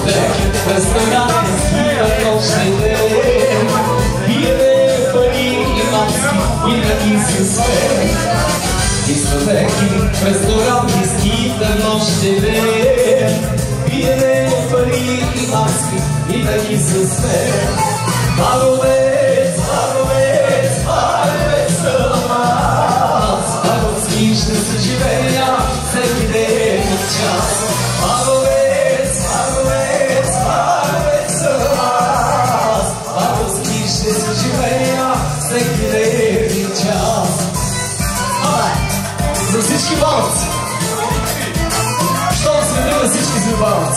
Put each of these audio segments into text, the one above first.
Diskoteky, restorány, zpívat nočné bílé paní i masky, i taký systém. Diskoteky, restorány, zpívat nočné bílé paní i masky, i taký systém. Barovec, barovec, barovec nás, barovský štěstí živenia, celý den čas. Barovec, barovec, barovec nás, barovský štěstí živenia, celý den čas. Ale, zasičky balc. Što jsme byli zasičky z balc?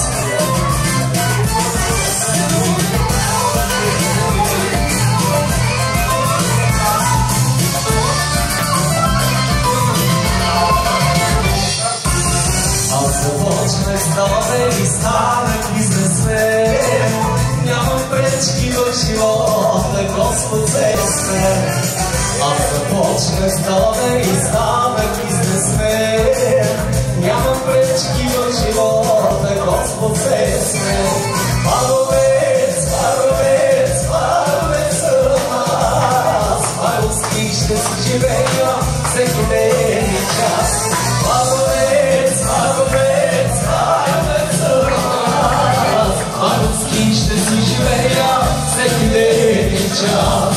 Zdalej stále biznesmen, nemám prečky do života, Gospod cestne. A se počne zdalej stále biznesmen, nemám prečky do života, Gospod cestne. Barovec, barovec, barovec nás, barovský štěstí živenia, celý den čas. Barovec, barovec, barovec nás, barovský štěstí živenia, celý den čas.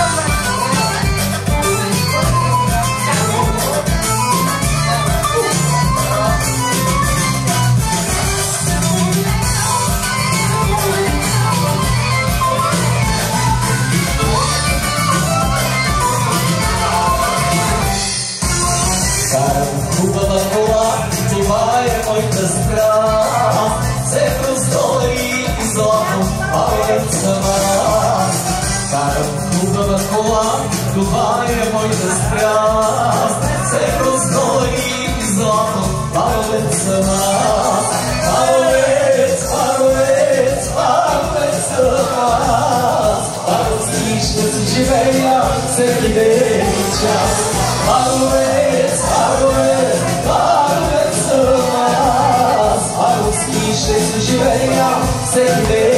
Kubava kola, това е моята страст, се простори и златно палеца мраз. Карам хубава кола, това е моята страст, се простори и златно палеца мраз. Палец, палец, палец мраз, паровски ще си живея всеки ден и час. Палец, палец, палец нас, паровски ще си живея всеки ден.